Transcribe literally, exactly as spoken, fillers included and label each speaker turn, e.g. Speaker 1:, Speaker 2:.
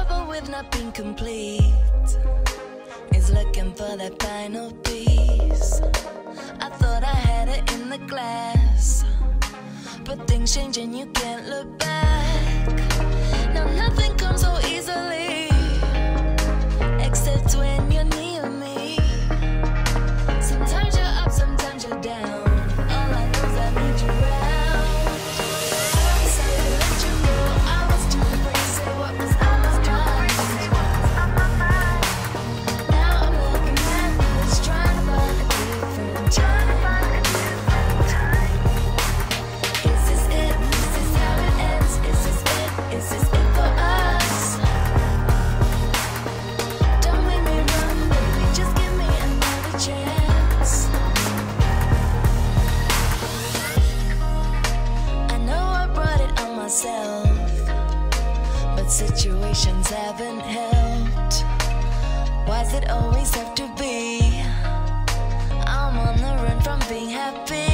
Speaker 1: trouble with not being complete is looking for that final piece. I thought I had it in the glass, but things change and you can't look back. Now nothing comes so easily, except when you're near me. Sometimes you're up, sometimes you're down. All I know is I need you around. I decided to let you go. I was too afraid to say what was on my mind. Now I'm looking backwards, trying to find a different time. Is this it? Is this how it ends? Is this it? Is this it for us? Don't make me run, baby, just give me another chance. I know I brought it on myself, but situations haven't helped. Why's it always have to be? I'm on the run from being happy.